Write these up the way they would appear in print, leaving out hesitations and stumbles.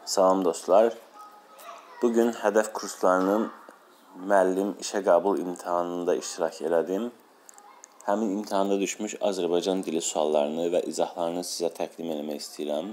Salam dostlar. Bugün hədəf kurslarının müəllim işə qəbul imtahanında iştirak elədim. Həmin imtahanda düşmüş Azərbaycan dili suallarını və izahlarını sizə təqdim etmək istəyirəm.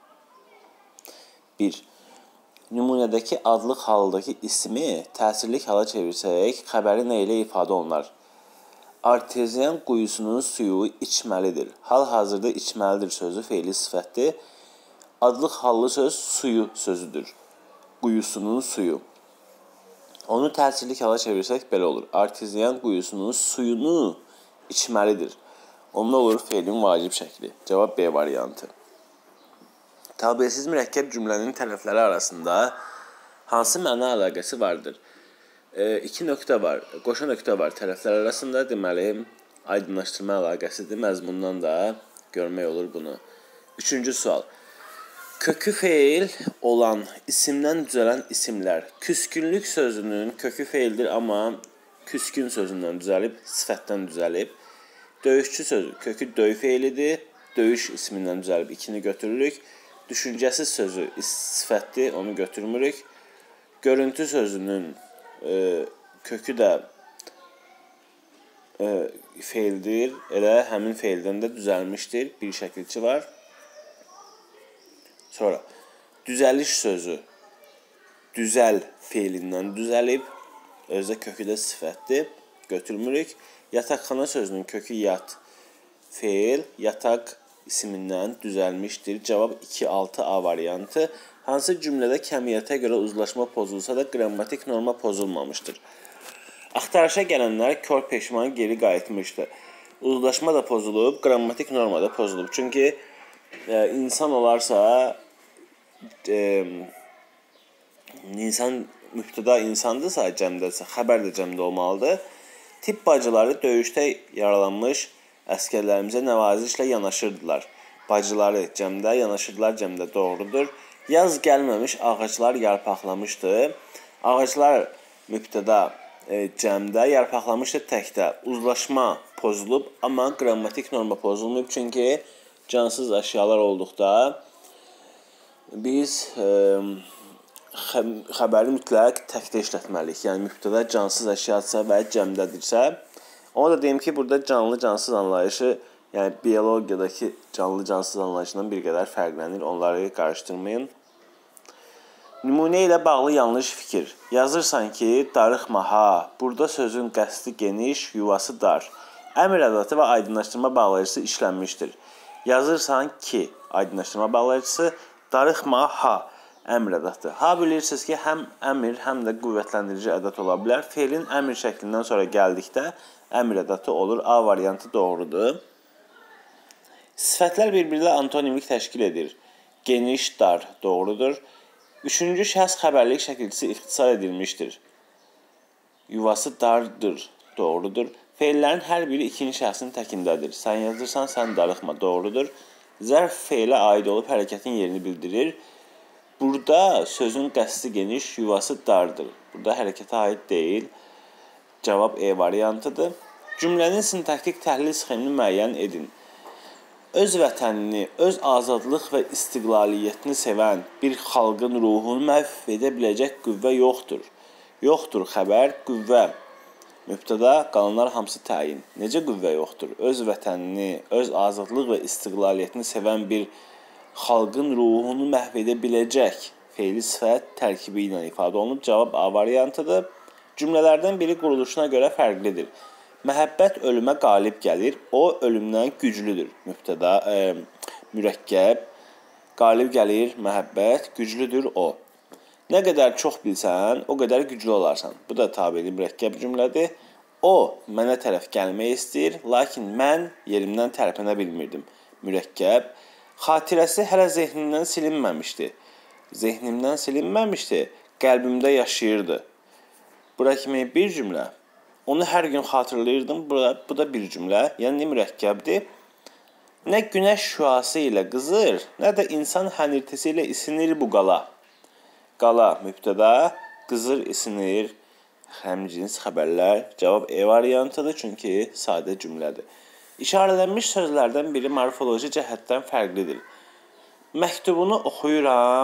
1. Nümunədəki adlıq haldakı ismi təsirli hala çevirsək, xəbəri nə ilə ifadə olunar? Arteziyan quyusunun suyu içməlidir. Hal-hazırda içməlidir sözü fe'li sifətdir. Adlıq hallı söz suyu sözüdür. Quyusunun suyu. Onu təsirli hala çevirsək belə olur. Arteziyan quyusunun suyunu içməlidir. Onda olur fe'lin vacib şəkli. Cavab B variantı. Tabesiz mürəkkəb cümlənin tərəfləri arasında hansı məna əlaqəsi vardır? 2 nöqtə var, qoşa nöqtə var tərəflər arasında. Deməli, aydınlaşdırma əlaqəsidir. Məzmundan da görmək olur bunu. 3-cü sual. Kökü feil olan isimdən düzələn isimlər. Küskünlük sözünün kökü feildir, amma küskün sözündən düzəlib, sifətdən düzəlib. Döyüşçü sözü kökü döy feilidir, döyüş ismindən düzəlib, ikini götürürük. Düşüncəsiz sözü sifətdir, onu götürmürük. Görüntü sözünün kökü də feildir, elə həmin feildən də düzəlmişdir. Bir şəkilçi var. Sonra, düzəliş sözü düzəl feilindən düzəlib, özdə kökü də sifətdir, götürmürük. Yataqxana sözünün kökü yat feil, yataq ismindən düzəlmişdir. Cavab 2-6A variantı. Hansı cümlədə kəmiyyətə görə uzlaşma pozulsa da qrammatik norma pozulmamışdır? Axtarışa gələnlər kör peşman geri qayıtmışdır. Uzlaşma da pozulub, qrammatik norma da pozulub. Çünki insan olarsa, insan mübtəda insandırsa, cəmdəsə, xəbər də cəmdə olmalıdır. Tibb bacıları döyüşdə yaralanmış əskərlərimizə nəvazişlə yanaşırdılar. Bacıları cəmdə, yanaşırdılar cəmdə, doğrudur. Yaz gəlməmiş ağaclar yarpaqlamışdı. Ağaclar mübtəda cəmdə, yarpaqlamışdı təkdə. Uzlaşma pozulub, amma qrammatik norma pozulmayıb. Çünki cansız əşyalar olduqda biz xəbəri mütləq təkdə işlətməliyik. Yəni, mübtəda cansız əşyadırsa və cəmdədirsə. Ona da deyim ki, burada canlı-cansız anlayışı, yəni biologiyadakı canlı-cansız anlayışından bir qədər fərqlənir. Onları qarışdırmayın. Nümunə ilə bağlı yanlış fikir. Yazırsan ki, darıxma ha. Burada sözün qəsdi geniş, yuvası dar. Əmr ədatı və aydınlaşdırma bağlayıcısı işlənmişdir. Yazırsan ki, aydınlaşdırma bağlayıcısı, darıxma ha, əmr ədatı. Ha bilirsiniz ki, həm əmr, həm də qüvvətləndirici ədat ola bilər. Feilin əmr şəklindən sonra gəldikdə əmr ədatı olur. A variantı doğrudur. Sifətlər bir-birlə antonimlik təşkil edir. Geniş, dar, doğrudur. 3-cü şəxs xəbərlik şəkilçisi ixtisar edilmişdir. Yuvası dardır, doğrudur. Feillərin hər biri ikinci şəxsin təkindədir. Sən yazırsan, sən darıxma, doğrudur. Zərf feilə aid olub hərəkətin yerini bildirir. Burada sözün qəsdi geniş, yuvası dardır. Burada hərəkətə aid deyil. Cavab E variantıdır. Cümlənin sintaktik təhlil sxemini müəyyən edin. Öz vətənini, öz azadlıq və istiqlaliyyətini sevən bir xalqın ruhunu məhv edə biləcək qüvvə yoxdur. Yoxdur xəbər, qüvvə. Mübtəda, qalanlar hamısı təyin. Necə qüvvə yoxdur? Öz vətənini, öz azadlıq və istiqlaliyyətini sevən bir xalqın ruhunu məhv edə biləcək fe'li sifət tərkibi ilə ifadə olunub. Cavab A variantıdır. Cümlələrdən biri quruluşuna görə fərqlidir. Məhəbbət ölümə qalib gəlir, o ölümdən güclüdür. Mübtəda, mürəkkəb, qalib gəlir, məhəbbət, güclüdür o. Nə qədər çox bilsən, o qədər güclü olarsan. Bu da tabeli mürəkkəb cümlədir. O mənə tərəf gəlmək istəyir, lakin mən yerimdən tərpənə bilmirdim. Mürəkkəb. Xatirəsi hələ zehnimdən silinməmişdi. Zehnimdən silinməmişdi, qəlbimdə yaşayırdı. Bura kimi bir cümlə. Onu hər gün xatırlayırdım. Bu da bir cümlə. Yəni mürəkkəbdir. Nə günəş şüası ilə qızır, nə də insan hənirtisi ilə isinir bu qala. Qala mübtəda, qızır, isinir, həmcins xəbərlər. Cavab E variantıdır, çünki sadə cümlədir. İşarələnmiş sözlərdən biri morfoloji cəhətdən fərqlidir. Məktubunu oxuyuram,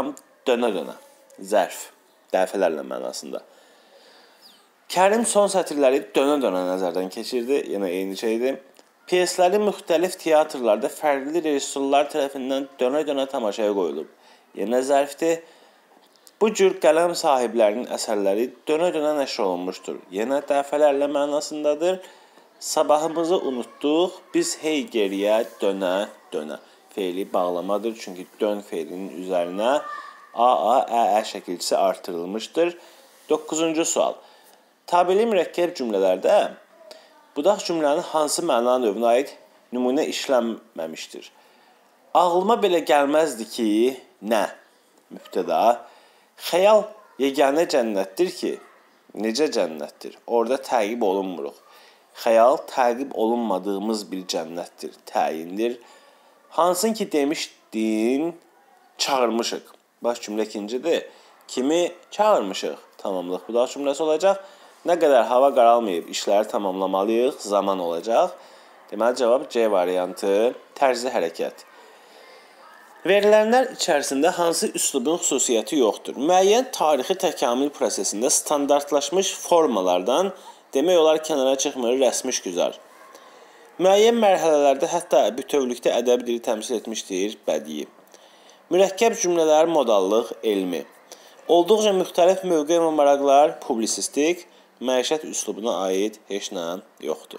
dönə-dönə. Zərf, dəfələrlə mənasında. Kərim son sətirləri dönə-dönə nəzərdən keçirdi. Yenə eyni şeydir. Pyesləri müxtəlif teatrlarda fərqli rejissorlar tərəfindən dönə-dönə tamaşaya qoyulub. Yenə zərfdir. Bu cür qələm sahiblərinin əsərləri dönə-dönə nəşr olunmuşdur. Yenə dəfələrlə mənasındadır. Sabahımızı unutduq, biz hey geriyə dönə-dönə. Feili bağlamadır, çünki dön feilinin üzərinə a, ə şəkilçisi artırılmışdır. 9-cu sual. Tabeli mürəkkəb cümlələrdə budaq cümlənin hansı məna növünə aid nümunə işlənməmişdir? Ağlıma belə gəlməzdi ki, nə? Mübtəda. Xəyal yeganə cənnətdir ki, necə cənnətdir? Orada təqib olunmuruq. Xəyal təqib olunmadığımız bir cənnətdir, təyindir. Hansın ki demişdin, çağırmışıq. Baş cümlə ikincidir. Kimi çağırmışıq? Tamamlıq budaq cümləsi olacaq. Nə qədər hava qaralmayıb, işləri tamamlamalıyıq, zaman olacaq. Deməli, cavab C variantı, tərzi hərəkət. Verilənlər içərisində hansı üslubun xüsusiyyəti yoxdur? Müəyyən tarixi təkamül prosesində standartlaşmış formalardan demək olar kənara çıxmır rəsmi güzar. Müəyyən mərhələlərdə hətta bütövlükdə ədəbi dili təmsil etmişdir bədii. Mürəkkəb cümlələr modallıq elmi. Olduqca müxtəlif mövqe və maraqlar publisistik, məişət üslubuna aid heç nə yoxdur.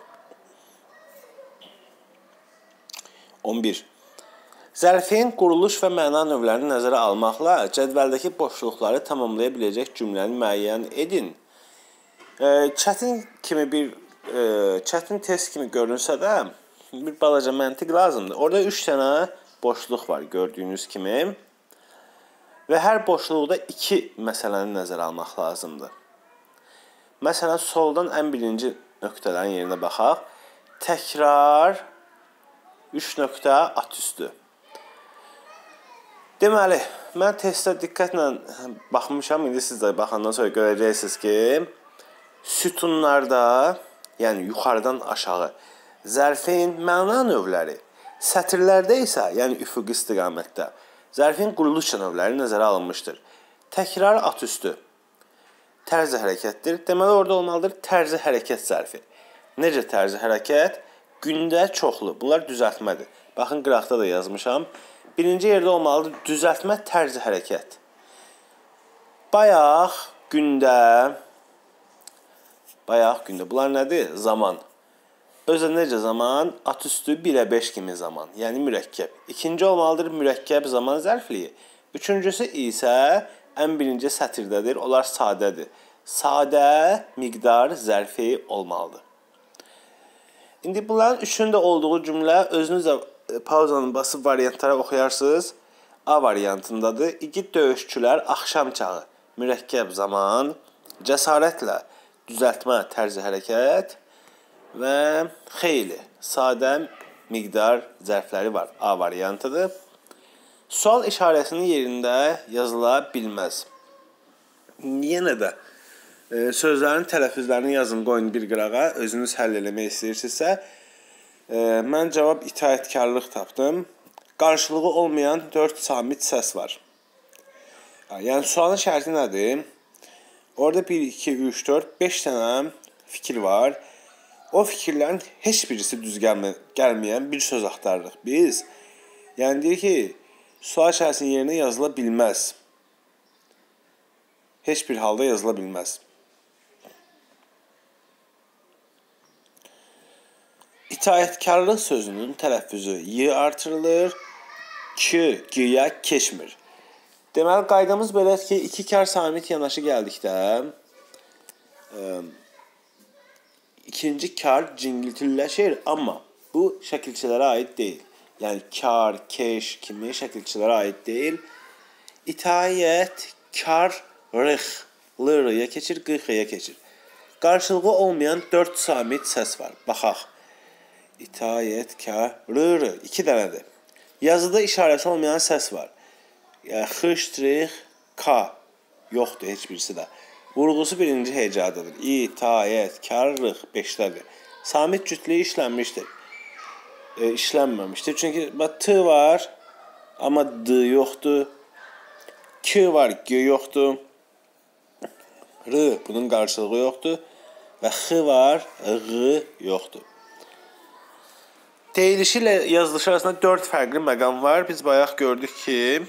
11. Zərfin quruluş və məna növlərini nəzərə almaqla cədvəldəki boşluqları tamamlaya biləcək cümləni müəyyən edin. Çətin test kimi görünsə də bir balaca məntiq lazımdır. Orada 3 dənə boşluq var gördüyünüz kimi və hər boşluqda 2 məsələni nəzərə almaq lazımdır. Məsələn, soldan ən birinci nöqtələrin yerinə baxaq. Təkrar 3 nöqtə at üstü. Deməli, mən testə diqqətlə baxmışam. İndi siz də baxandan sonra görəcəksiniz ki, sütunlarda, yəni yuxarıdan aşağı zərfin məna növləri, sətirlərdə isə, yəni üfüqi istiqamətdə, zərfin quruluş növləri nəzərə alınmışdır. Təkrar at üstü tərzi hərəkətdir. Deməli, orada olmalıdır tərzi hərəkət zərfi. Necə tərzi hərəkət? Gündə çoxlu. Bunlar düzəltmədir. Baxın, qıraqda da yazmışam. Birinci yerdə olmalıdır düzəltmə tərzi hərəkət. Bayaq, gündə. Bunlar nədir? Zaman. Özə necə zaman? At üstü 1-5 kimi zaman. Yəni mürəkkəb. İkinci olmalıdır mürəkkəb zaman zərfliyi. Üçüncüsü isə ən birinci sətirdədir. Onlar sadədir. Sadə miqdar zərfi olmalıdır. İndi bunların üçündə olduğu cümlə özünüz də pauzanın basıb variantlara oxuyarsınız. A variantındadır. İgid döyüşçülər axşam çağı, mürəkkəb zaman, cəsarətlə düzəltmə tərzi hərəkət və xeyli, sadə miqdar zərfləri var. A variantıdır. Sual işarəsinin yerində yazıla bilməz. Yenə də sözlərin tələffüzlərini yazın, qoyun bir qırağa. Özünüz həll eləmək istəyirsinizsə, mən cavab itaətkarlıq tapdım. Qarşılığı olmayan 4 samit səs var. Yəni sualın şərti nədir? Orada 1, 2, 3, 4, 5 dənə fikir var. O fikirlərin heç birisi düz gəlməyən bir söz axtarırıq biz. Yəni deyir ki, sual işarəsinin yerinə yazıla bilməz. Heç bir halda yazıla bilməz. İtaətkarlıq sözünün tələffüzü y artırılır, g-yə keçmir. Deməli, qaydamız belədir ki, 2 kar samit yanaşı gəldikdə ikinci kar cingiltilləşir, amma bu şəkilçilərə aid deyil. Yəni, kar, keş kimi şəkilçilərə aid deyil. İtaət, kar, rıx, l-rıya keçir, qıx-ya keçir. Qarşılığı olmayan 4 samit səs var. Baxaq. İtaət, kar, r-rı. 2 dənədir. Yazıda işarəsi olmayan səs var. X-trix, k. Yoxdur heç birisi də. Vurğusu birinci hecadadır. İtaət, kar, rıx. 5-dədir. Samit cütlüyü işlənmişdir. İşlənməmişdir. Çünki t var, amma d yoxdur. K var, G yoxdur. R bunun qarşılığı yoxdur. Və X var, Q yoxdur. Deyilişi ilə yazılışı arasında 4 fərqli məqam var. Biz bayaq gördük ki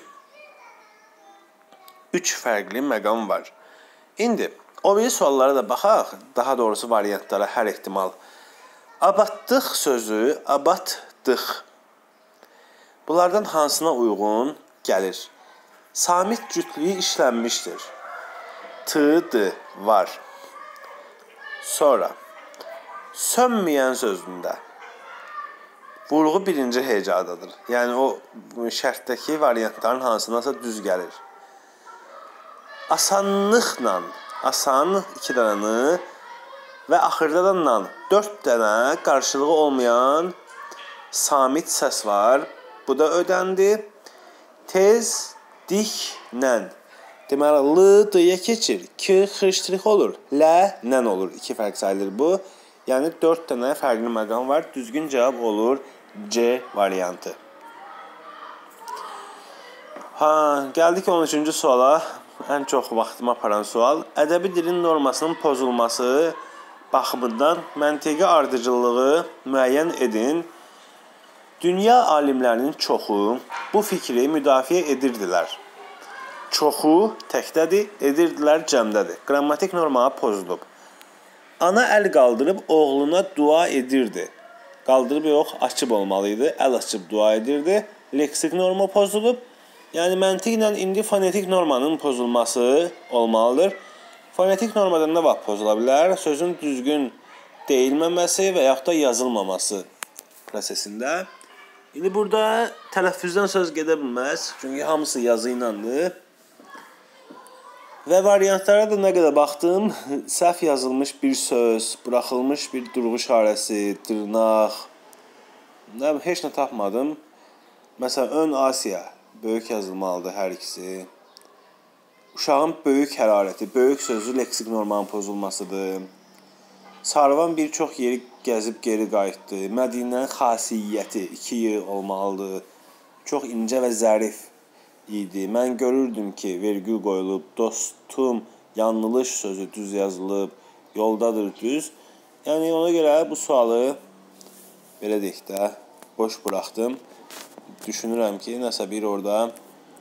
3 fərqli məqam var. İndi o biri suallara da baxaq. Daha doğrusu variantlara hər ehtimal. Abadlıq sözü, abadlıq. Bunlardan hansına uyğun gəlir? Samit cütlüyü işlənmişdir. T-dı var. Sonra sönməyən sözündə vurğu birinci hecadadır. Yəni o şərtdəki variantların hansınasa düz gəlir. Asanlıqla, asan 2 dənə və axırda da nan 4 dənə qarşılığı olmayan samit səs var. Bu da ödəndi. Tezliklə. Deməli, l, d-yə keçir. K, x, olur. L, nən olur. 2 fərq sayılır bu. Yəni 4 dənə fərqli məqam var. Düzgün cavab olur C variantı. Gəldik 13-cü suala. Ən çox vaxtımı aparan sual. Ədəbi dilin normasının pozulması baxımından məntiqi ardıcıllığı müəyyən edin. Dünya alimlərinin çoxu bu fikri müdafiə edirdilər. Çoxu təkdədir, edirdilər cəmdədir. Qrammatik norma pozulub. Ana əl qaldırıb oğluna dua edirdi. Qaldırıb yox, açıb olmalıydı. Əl açıb dua edirdi. Leksik norma pozulub. Yəni məntiqlə indi fonetik normanın pozulması olmalıdır. Fonetik normadan nə vaxt pozula bilər? Sözün düzgün deyilməməsi və yaxud da yazılmaması prosesində. İndi burada tələffüzdən söz gedə bilməz. Çünki hamısı yazı iləndir. Və variantlara da nə qədər baxdım, səhv yazılmış bir söz, buraxılmış bir durğu işarəsi, dırnaq, heç nə tapmadım. Məsələn, ön Asiya, böyük yazılmalıdır hər ikisi. Uşağın böyük hərarəti, böyük sözü leksik normanın pozulmasıdır. Sarvan bir çox yeri gəzib geri qayıtdı. Mədinənin xasiyyəti 2 olmalıdır. Çox incə və zərif idi. Mən görürdüm ki, vergül qoyulub, dostum, yanlış sözü düz yazılıb, yoldadır düz. Yəni ona görə bu sualı belə deyək də boş buraxdım. Düşünürəm ki, nəsə bir orada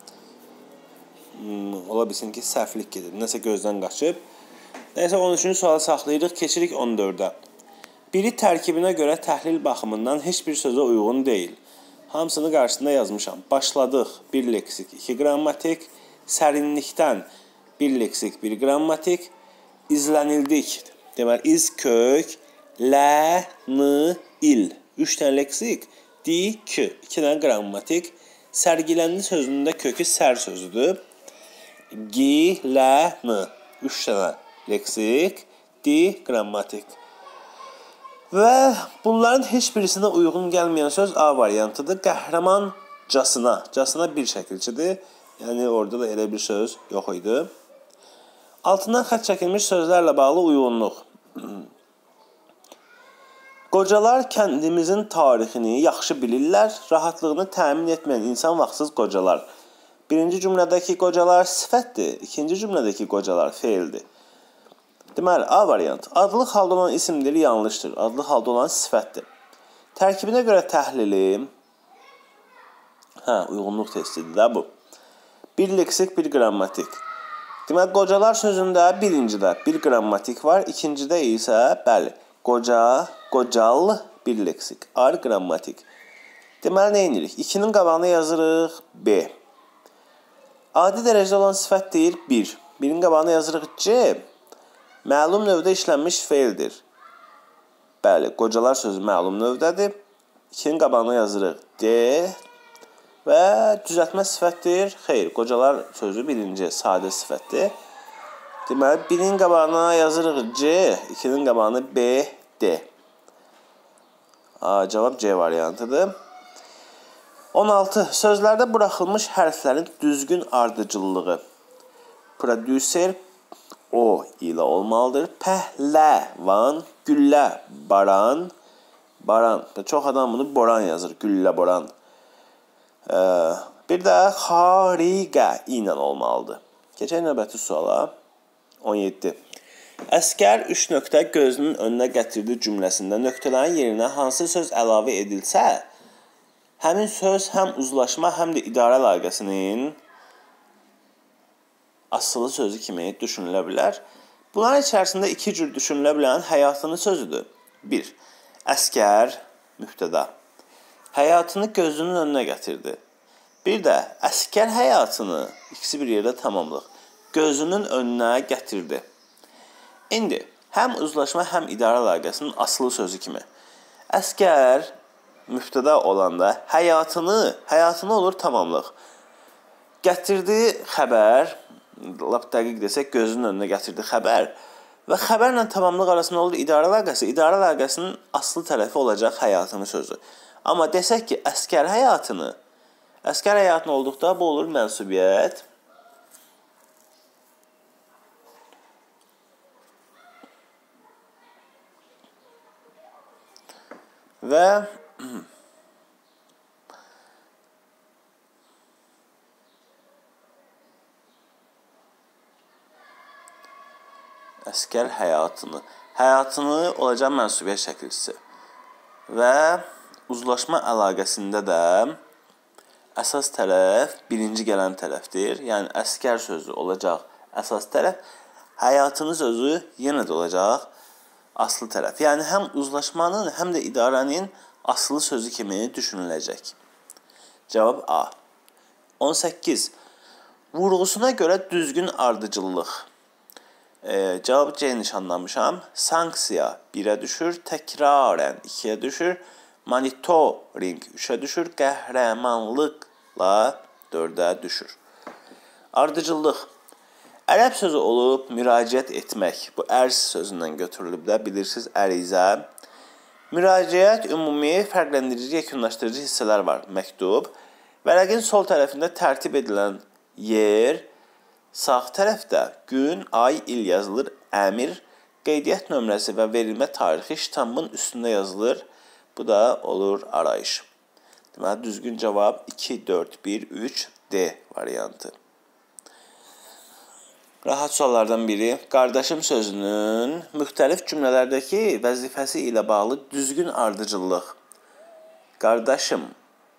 ola bilsin ki, səhvlik gedir. Nəsə gözdən qaçıb. Nəysə 13-cü sualı saxlayırıq, keçirik 14-ə. Biri tərkibinə görə təhlil baxımından heç bir sözə uyğun deyil. Hamısını qarşısında yazmışam. Başladıq, 1 leksik, 2 qrammatik. Sərinlikdən 1 leksik, 1 qrammatik. İzlənildik. Deməli, iz kök, lə, n, il. 3 dənə leksik, di, k. 2 dənə qrammatik. Sərgiləndi sözündə kökü sər sözüdür. Gi, lə, n. 3 dənə leksik, di, qrammatik. Və bunların heç birisinə uyğun gəlməyən söz A variantıdır. Qəhrəmancasına. Casına bir şəkilçidir. Yəni orada da elə bir söz yox idi. Altından xətt çəkilmiş sözlərlə bağlı uyğunluq. Qocalar kəndimizin tarixini yaxşı bilirlər. Rahatlığını təmin etməyən insan vaxtsız qocalar. Birinci cümlədəki qocalar sifətdir. İkinci cümlədəki qocalar feildir. Deməli, A variant. Adlıq halda olan isimdir, yanlışdır. Adlıq halda olan sifətdir. Tərkibinə görə təhlili, uyğunluq testidir də bu. 1 leksik, 1 qrammatik. Deməli, qocalar sözündə birincidə 1 qrammatik var, ikincidə isə, bəli, qoca, qocal, 1 leksik, ar qrammatik. Deməli, nə edirik? 2-nin qabağına yazırıq B. Adi dərəcədə olan sifət deyil 1. 1-in qabağına yazırıq C. Məlum növdə işlənmiş feildir. Bəli, qocalar sözü məlum növdədir. 2-nin qabağına yazırıq D. Və düzəltmə sifətdir. Xeyr, qocalar sözü birinci, sadə sifətdir. Deməli, 1-in qabağına yazırıq C, 2-nin qabağına B, D. Cavab C variantıdır. 16. Sözlərdə buraxılmış hərflərin düzgün ardıcıllığı. Prodüser O ilə olmalıdır. Pəhləvan, güllə, baran, baran. Çox adam bunu boran yazır. Güllə, boran. Bir də xariqə ilə olmalıdır. Keçək növbəti suala. 17. Əskər 3 nöqtə gözünün önünə gətirdi cümləsində nöqtələrin yerinə hansı söz əlavə edilsə, həmin söz həm uzlaşma, həm də idarə əlaqəsinin asılı sözü kimi düşünülə bilər. Bunların içərisində iki cür düşünülə bilən həyatını sözüdür. 1. Əskər, mübtəda, həyatını gözünün önünə gətirdi. Bir də əskər həyatını, ikisi bir yerdə tamamlıq, gözünün önünə gətirdi. İndi həm uzlaşma, həm idarə əlaqəsinin asılı sözü kimi. Əskər mübtəda olanda həyatını olur tamamlıq. Gətirdi xəbər, lap dəqiq desək gözünün önünə gətirdi xəbər və xəbərlə tamamlıq arasında olur idarə əlaqəsi. İdarə əlaqəsinin aslı tərəfi olacaq həyatını sözü. Amma desək ki, əskər həyatını olduqda bu olur mənsubiyyət. Və əskər həyatını olacaq mənsubiyyət şəkilçisi. Və uzlaşma əlaqəsində də əsas tərəf birinci gələn tərəfdir. Yəni əskər sözü olacaq əsas tərəf, həyatını sözü yenə də olacaq aslı tərəf. Yəni həm uzlaşmanın, həm də idarənin aslı sözü kimi düşünüləcək. Cavab A. 18. Vurğusuna görə düzgün ardıcıllıq. Cavab C nişanlamışam. Sanksiya 1-ə düşür, təkrarən 2-yə düşür, monitoring 3-ə düşür, qəhrəmanlıqla 4-ə düşür. Ardıcıllıq. Ərəb sözü olub müraciət etmək. Bu ərz sözündən götürülüb də, bilirsiniz, ərizə. Müraciət, ümumi, fərqləndirici, yekunlaşdırıcı hissələr var. Məktub. Vərəqin sol tərəfində tərtib edilən yer, sağ tərəfdə gün, ay, il yazılır, əmir, qeydiyyat nömrəsi və verilmə tarixi ştampın üstündə yazılır. Bu da olur arayış. Deməli, düzgün cavab 2, 4, 1, 3, D variantı. Rahat suallardan biri, qardaşım sözünün müxtəlif cümlələrdəki vəzifəsi ilə bağlı düzgün ardıcıllıq. Qardaşım,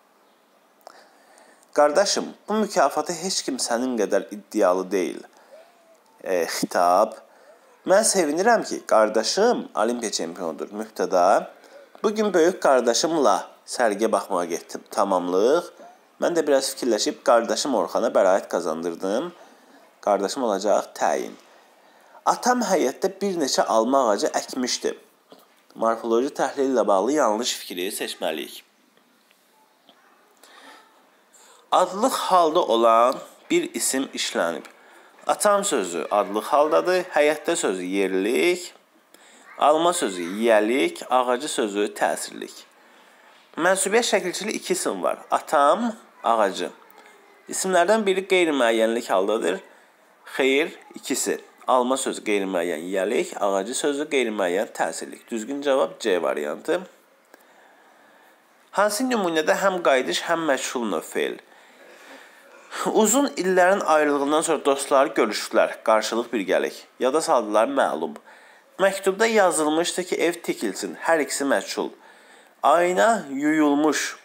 bu mükafatı heç kim sənin qədər iddialı deyil. Xitab, mən sevinirəm ki, qardaşım olimpiya çempionudur. Mübtəda, bugün böyük qardaşımla sərgiyə baxmağa getdim. Tamamlıq, mən də biraz fikirləşib qardaşım Orxana bəraət qazandırdım. Qardaşım olacaq təyin. Atam həyətdə bir neçə alma ağacı əkmişdi. Morfoloji təhlil ilə bağlı yanlış fikri seçməliyik. Adlıq halda olan bir isim işlənib. Atam sözü adlıq haldadır, həyətdə sözü yerlik, alma sözü yiyəlik, ağacı sözü təsirlik. Mənsubiyyət şəkilçili iki isim var. Atam, ağacı. İsimlərdən biri qeyri-müəyyənlik haldadır. Xeyr, ikisi. Alma sözü qeyri-müəyyən yiyəlik, ağacı sözü qeyri-müəyyən təsirlik. Düzgün cavab C variantı. Hansı nümunədə həm qayıdış, həm məchul növ feil? Uzun illərin ayrılığından sonra dostlar görüşdülər, qarşılıq birgəlik. Yada saldılar məlum. Məktubda yazılmışdı ki, ev tikilsin, hər ikisi məchul. Ayna yuyulmuş,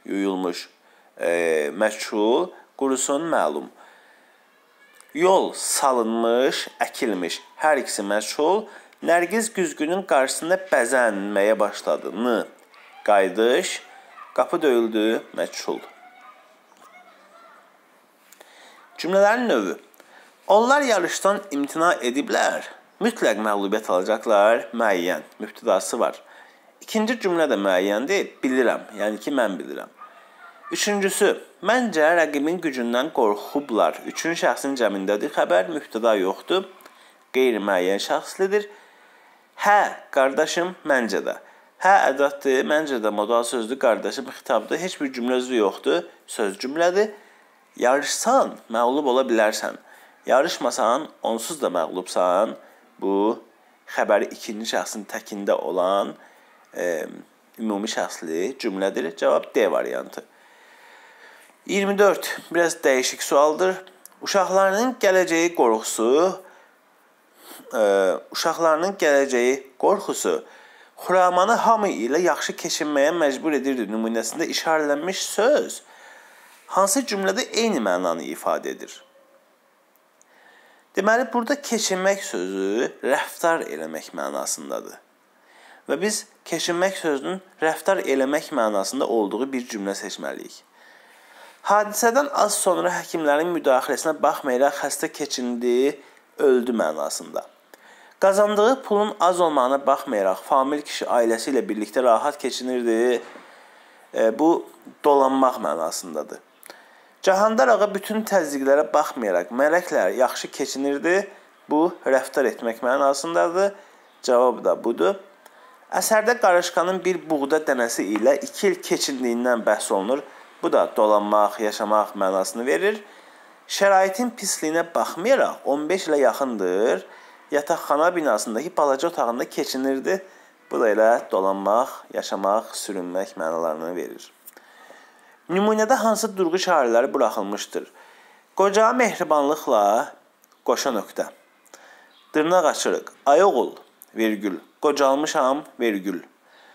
məchul, qurusun məlum. Yol salınmış, əkilmiş, hər ikisi məchul. Nərgiz güzgünün qarşısında bəzənməyə başladı. Qayıdış, qapı döyüldü, məchul. Cümlələrin növü. Onlar yarışdan imtina ediblər. Mütləq məğlubiyyət alacaqlar, müəyyən, mübtədası var. İkinci cümlə də müəyyəndir, bilirəm, yəni ki, mən bilirəm. Üçüncüsü, məncə rəqibin gücündən qorxublar. Üçüncü şəxsin cəmindədir, xəbər mübtəda yoxdur, qeyri-müəyyən şəxslidir. Hə, qardaşım, məncə də. Hə, ədatdır, məncə də modal sözdür, qardaşım xitabdır, heç bir cümlə özü yoxdur, söz cümlədir. Yarışsan, məğlub ola bilərsən. Yarışmasan, onsuz da məğlubsan. Bu, xəbəri ikinci şəxsin təkində olan ümumi şəxsli cümlədir. Cavab D variantı. 24. Biraz dəyişik sualdır. Uşaqlarının gələcəyi qorxusu Xuramanı hamı ilə yaxşı keçinməyə məcbur edirdi nümunəsində işarələnmiş söz hansı cümlədə eyni mənanı ifadə edir? Deməli, burada keçinmək sözü rəftar eləmək mənasındadır. Və biz keçinmək sözünün rəftar eləmək mənasında olduğu bir cümlə seçməliyik. Hadisədən az sonra həkimlərin müdaxiləsinə baxmayaraq xəstə keçindi, öldü mənasında. Qazandığı pulun az olmağına baxmayaraq famil kişi ailəsi ilə birlikdə rahat keçinirdi. Bu dolanmaq mənasındadır. Cahandar ağa bütün təzyiqlərə baxmayaraq mələklər yaxşı keçinirdi. Bu rəftar etmək mənasındadır. Cavab da budur. Əsərdə qarışqanın bir buğda dənəsi ilə 2 il keçindiyindən bəhs olunur. Bu da dolanmaq, yaşamaq mənasını verir. Şəraitin pisliyinə baxmayaraq 15 ilə yaxındır. Yataqxana binasındakı balaca otağında keçinirdi. Bu da elə dolanmaq, yaşamaq, sürünmək mənalarını verir. Nümunədə hansı durğu şairləri buraxılmışdır? Qocağa mehribanlıqla qoşa nöqtə. Dırnaq açırıq. Ay oğul, virgül. Qocalmışam, virgül.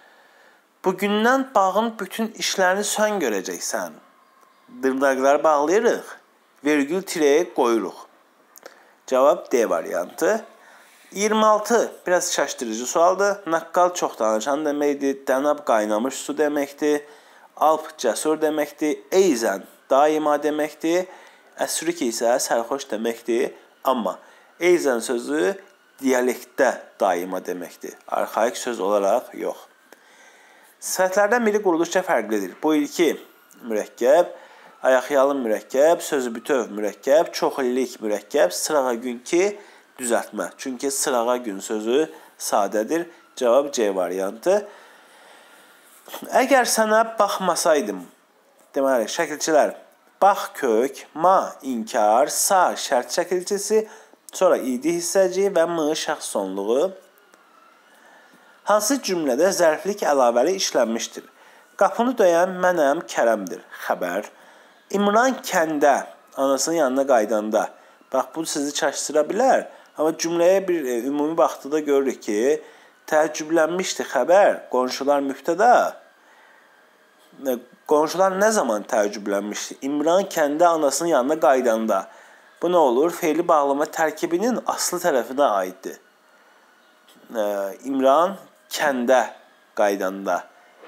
Bugündən bağın bütün işlərini sən görəcəksən. Dırnaqları bağlayırıq. Virgül tirəyə qoyuruq. Cavab D variantı. 26. Biraz şaşdırıcı sualdır. Naqqal çox danışan deməkdir. Dənab qaynamış su deməkdir. Alp cəsur deməkdir. Eyzən daima deməkdir. Əsrik isə sərxoş deməkdir. Amma eyzən sözü dialektdə daima deməkdir. Arxaik söz olaraq yox. Sifətlərdən biri quruluşca fərqlidir. Bu ilki mürəkkəb, ayaqyalın mürəkkəb, sözü bütöv mürəkkəb, çoxillik mürəkkəb, sırağa gün ki düzəltmə. Çünki sırağa gün sözü sadədir. Cavab C variantı. Əgər sənə baxmasaydım, deməli, şəkilçilər, bax kök, ma inkar, sa şərt şəkilçisi, sonra idi hissəci və m şəxs sonluğu. Hansı cümlədə zərflik əlavəli işlənmişdir? Qapını döyən mənəm, Kərəmdir. Xəbər. İmran kəndə, anasının yanına qaydanda. Bax, bu sizi çaşdıra bilər. Amma cümləyə bir ümumi baxdıqda görürük ki, təəccüblənmişdi xəbər, qonşular mübtəda. Qonşular nə zaman təəccüblənmişdi? İmran kəndə anasının yanına qaydanda. Bu nə olur? Fe'li bağlama tərkibinin aslı tərəfinə aiddir. İmran kəndə qaydanda.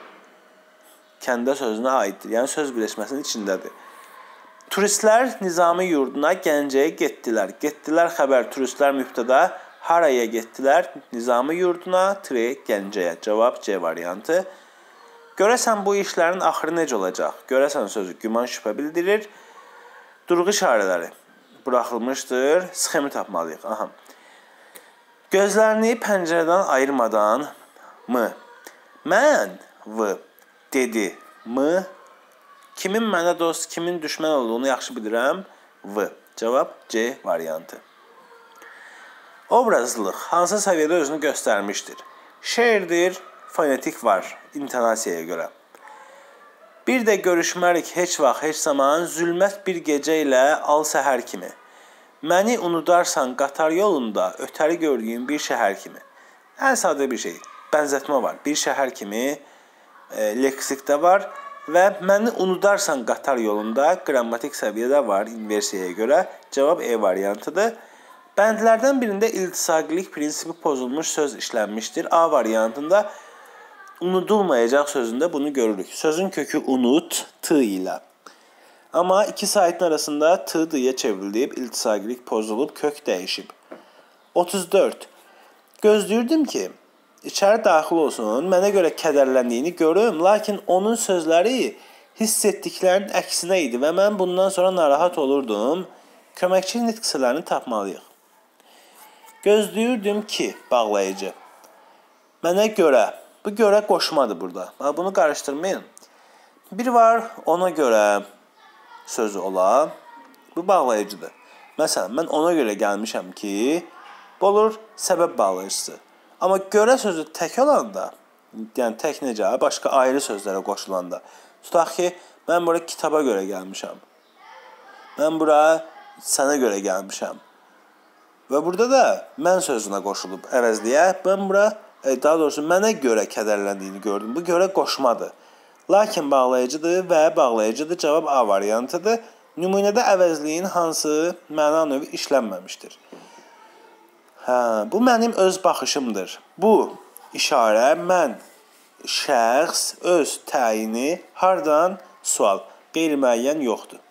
Kəndə sözünə aiddir. Yəni söz birləşməsinin içindədir. Turistlər Nizami yurduna Gəncəyə getdilər. Getdilər xəbər, turistlər mübtəda. Haraya getdilər? Nizami yurduna, Gəncəyə. Cavab C variantı. Görəsən bu işlərin axırı necə olacaq? Görəsən sözü güman şübhə bildirir. Durğu işarələri buraxılmışdır. Sxemi tapmalıyıq. Aha. Gözlərini pəncərədən ayırmadan m. Mən v dedi. M. Kimin mənə dost, kimin düşmən olduğunu yaxşı bilirəm. V. Cavab C variantı. Obrazlıq hansı səviyyədə özünü göstərmişdir? Şeirdir, fonetik var, intonasiyaya görə. Bir də görüşmərik heç vaxt, heç zaman, zülmət bir gecə ilə al səhər kimi. Məni unudarsan qatar yolunda, ötəri gördüyün bir şəhər kimi. Ən sadə bir şey, bənzətmə var. Bir şəhər kimi leksikdə var və məni unudarsan qatar yolunda qrammatik səviyyədə var inversiyaya görə. Cavab E variantıdır. Bəndlərdən birində iltisaqilik prinsipi pozulmuş söz işlənmişdir. A variantında unudulmayacaq sözündə bunu görürük. Sözün kökü unut, t ilə. Amma iki saitin arasında t d-yə çevrilib, iltisaqilik pozulub, kök dəyişib. 34. Gözləyirdim ki, içəri daxil olsun, mənə görə kədərləndiyini görüm, lakin onun sözləri hiss etdiklərinin əksinə idi və mən bundan sonra narahat olurdum. Köməkçi nitq hissələrini tapmalıyıq. Gözləyirdim ki, bağlayıcı. Mənə görə. Bu görə qoşmadır burada. Bunu qarışdırmayın. Bir var ona görə sözü ola. Bu bağlayıcıdır. Məsələn, mən ona görə gəlmişəm ki, bu olur səbəb bağlayıcısı. Amma görə sözü tək olanda, yəni tək necə, başqa ayrı sözlərə qoşulanda. Tutaq ki, Mən bura kitaba görə gəlmişəm. Mən bura sənə görə gəlmişəm. Və burada da mən sözünə qoşulub əvəzliyə. Mən bura, daha doğrusu mənə görə kədərləndiyini gördüm. Bu görə qoşmadır. Lakin bağlayıcıdır və bağlayıcıdır. Cavab A variantıdır. Nümunədə əvəzliyin hansı məna növü işlənməmişdir? Bu mənim öz baxışımdır. Bu işarə, mən, şəxs, öz təyini, hardan, sual, qeyri-müəyyən yoxdur.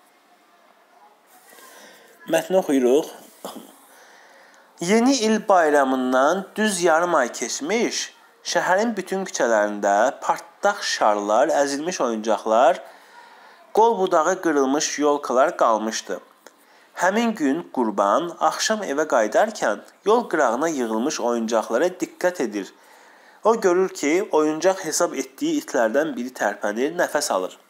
Mətni oxuyuruq. Yeni il bayramından düz yarım ay keçmiş, şəhərin bütün küçələrində partlaq şarlar, əzilmiş oyuncaqlar, qol budağı qırılmış yolkalar qalmışdı. Həmin gün Qurban axşam evə qayıdarkən yol qırağına yığılmış oyuncaqlara diqqət edir. O görür ki, oyuncaq hesab etdiyi itlərdən biri tərpənir, nəfəs alır.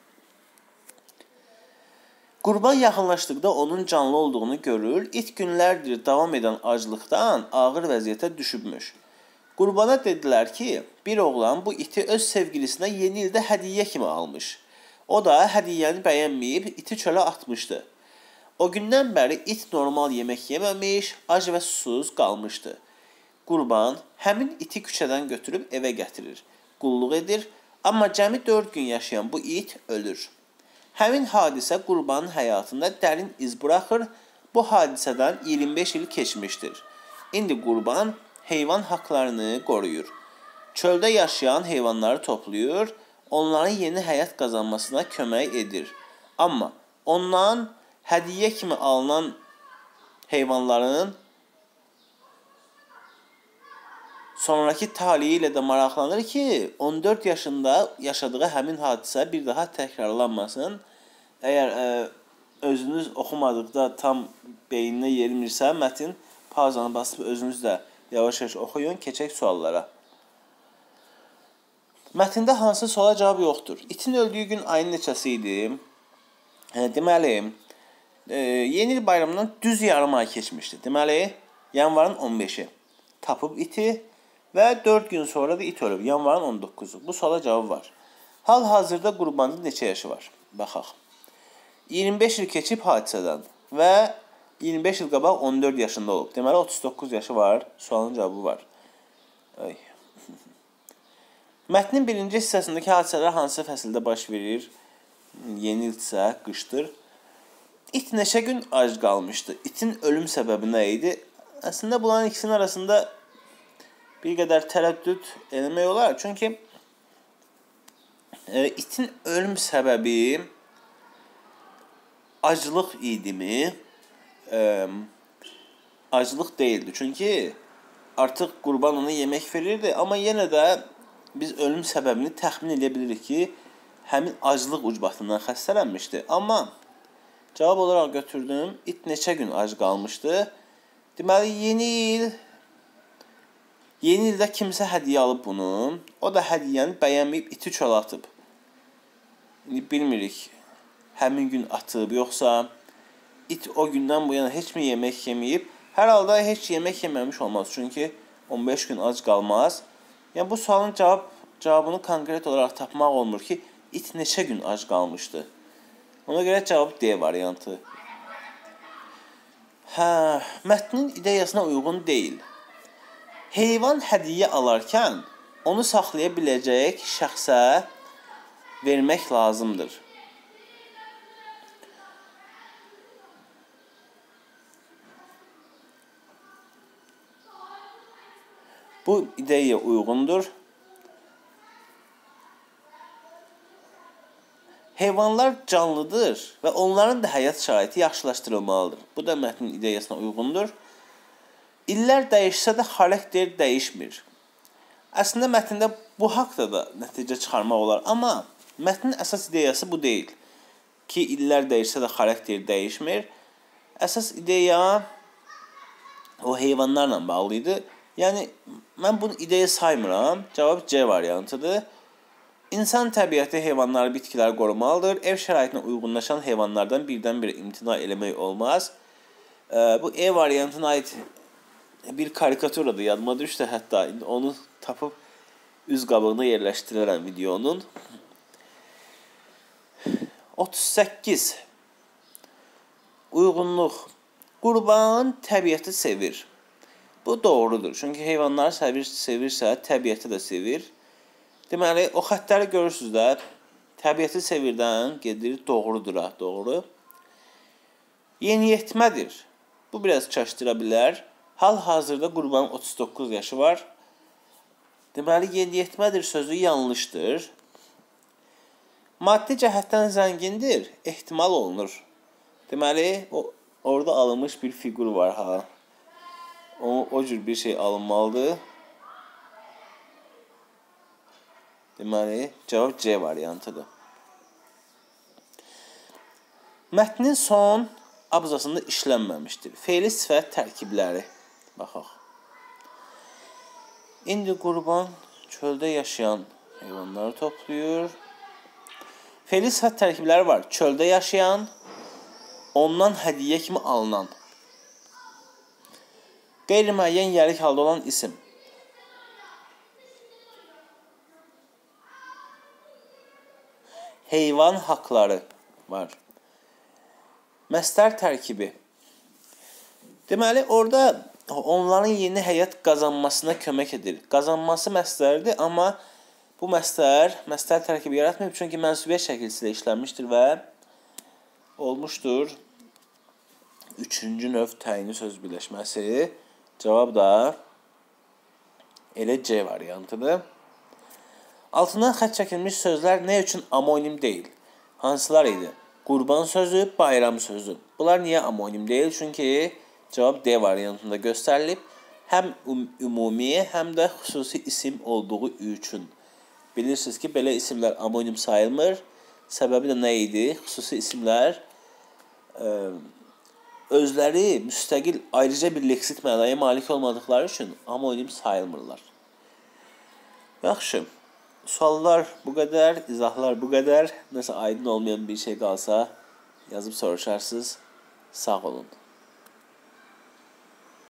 Qurban yaxınlaşdıqda onun canlı olduğunu görür, it günlərdir davam edən aclıqdan ağır vəziyyətə düşübmüş. Qurbana dedilər ki, bir oğlan bu iti öz sevgilisinə yeni ildə hədiyyə kimi almış. O da hədiyyəni bəyənməyib iti çölə atmışdı. O gündən bəri it normal yemək yeməmiş, ac və susuz qalmışdı. Qurban həmin iti küçədən götürüb evə gətirir, qulluq edir, amma cəmi 4 gün yaşayan bu it ölür. Həmin hadisə Qurbanın həyatında dərin iz buraxır. Bu hadisədən 25 il keçmişdir. İndi Qurban heyvan haqlarını qoruyur. Çöldə yaşayan heyvanları toplayır, onların yeni həyat qazanmasına kömək edir. Amma ondan hədiyyə kimi alınan heyvanların sonraki taliyi ilə də maraqlanır ki, 14 yaşında yaşadığı həmin hadisə bir daha təkrarlanmasın. Əgər özünüz oxumadıqda tam beyninə yerilmirsə, mətin pauzanı basıb özünüz də yavaş-yavaş oxuyun, keçək suallara. Mətndə hansı suala cavab yoxdur? İtin öldüyü gün ayın neçəsi idi? Deməli, yeni il bayramından düz yarım ay keçmişdi. Deməli, yanvarın 15-i tapıb iti və 4 gün sonra da it ölüb. Yanvarın 19-u. Bu suala cavab var. Hal-hazırda Qurbanın neçə yaşı var? Baxaq. 25 il keçib hadisədən və 25 il qabaq 14 yaşında olub. Deməli, 39 yaşı var. Sualın cavabı var. Mətnin birinci hissəsindəki hadisələr hansı fəsildə baş verir? Yeni ilsə, qışdır. İt neçə gün ac qalmışdı? İtin ölüm səbəbi nə idi? Əslində, bunların ikisinin arasında bir qədər tərəddüd eləmək olar. Çünki itin ölüm səbəbi aclıq idimi? Aclıq deyildi. Çünki artıq Qurban ona yemək verirdi. Amma yenə də biz ölüm səbəbini təxmin edə bilirik ki, həmin aclıq ucbatından xəstələnmişdi. Amma cavab olaraq götürdüm. İt neçə gün ac qalmışdı? Deməli, yeni ildə kimsə hədiyyə alıb bunu. O da hədiyyəni bəyənməyib iti çölə atıb. Bilmirik, həmin gün atıb, yoxsa it o gündən bu yana heç mi yemək yeməyib? Hər halda heç yemək yeməmiş olmaz. Çünki 15 gün ac qalmaz. Yəni, bu sualın cavabını konkret olaraq tapmaq olmur ki, it neçə gün ac qalmışdı? Ona görə cavab D variantı. Mətnin ideyasına uyğun deyil. Heyvan hədiyyə alarkən onu saxlaya biləcək şəxsə vermək lazımdır. Bu ideyaya uyğundur. Heyvanlar canlıdır və onların da həyat şəraiti yaxşılaşdırılmalıdır. Bu da mətnin ideyasına uyğundur. İllər dəyişsə də xarakter dəyişmir. Əslində mətndə bu haqda da nəticə çıxarmaq olar, amma mətnin əsas ideyası bu deyil ki, illər dəyişsə də xarakter dəyişmir. Əsas ideya o heyvanlarla bağlı idi. Yəni, mən bunu ideya saymıram. Cavab C variantıdır. İnsan təbiəti heyvanları, bitkiləri qorumalıdır. Ev şəraitinə uyğunlaşan heyvanlardan birdən-birə imtina eləmək olmaz. Bu E variantına aid bir karikaturadır, yadıma düşdü hətta. Onu tapıb üz qabığına yerləşdirirəm videonun. 38. Uyğunluq. Qurban təbiəti sevir. Bu doğrudur. Çünki heyvanları sevirsə, təbiəti də sevir. Deməli, o xəttləri görürsünüz də, təbiəti sevirdən gedir, doğrudur, doğru. Yeniyetmədir. Bu biraz çaşdıra bilər. Hal-hazırda Qurbanın 39 yaşı var. Deməli, yeniyetmədir sözü yanlışdır. Maddi cəhətdən zəngindir, ehtimal olunur. Deməli, orada alınmış bir fiqur var ha. O cür bir şey alınmalıdır. Deməli, cavab C variantıdır. Mətnin son abzasında işlənməmişdir. Fe'li sifət tərkibləri. Baxaq. İndi Qurban çöldə yaşayan heyvanları toplayır. Fe'li sifət tərkibləri var. Çöldə yaşayan, ondan hədiyyə kimi alınan. Qeyri-müəyyən yəlik halda olan isim. Heyvan haqları var. Məstər tərkibi. Deməli, orada onların yeni həyat qazanmasına kömək edir. Qazanması məstərdir, amma bu məstər tərkibi yaratmayıb, çünki mənsubiyyət şəkildə işlənmişdir və olmuşdur. Üçüncü növ təyini söz birləşməsi. Cavab da elə C variantıdır. Altından xətt çəkilmiş sözlər nə üçün amonim deyil? Hansılar idi? Qurban sözü, bayram sözü. Bunlar niyə amonim deyil? Çünki cavab D variantında göstərilib. Həm ümumi, həm də xüsusi isim olduğu üçün. Bilirsiniz ki, belə isimlər amonim sayılmır. Səbəbi də nə idi? Xüsusi isimlər özləri müstəqil ayrıca bir leksit mənaya malik olmadıqları üçün amonim sayılmırlar. Yaxşı. Suallar bu qədər, izahlar bu qədər. Nəsə aydın olmayan bir şey qalsa yazıb soruşarsınız. Sağ olun.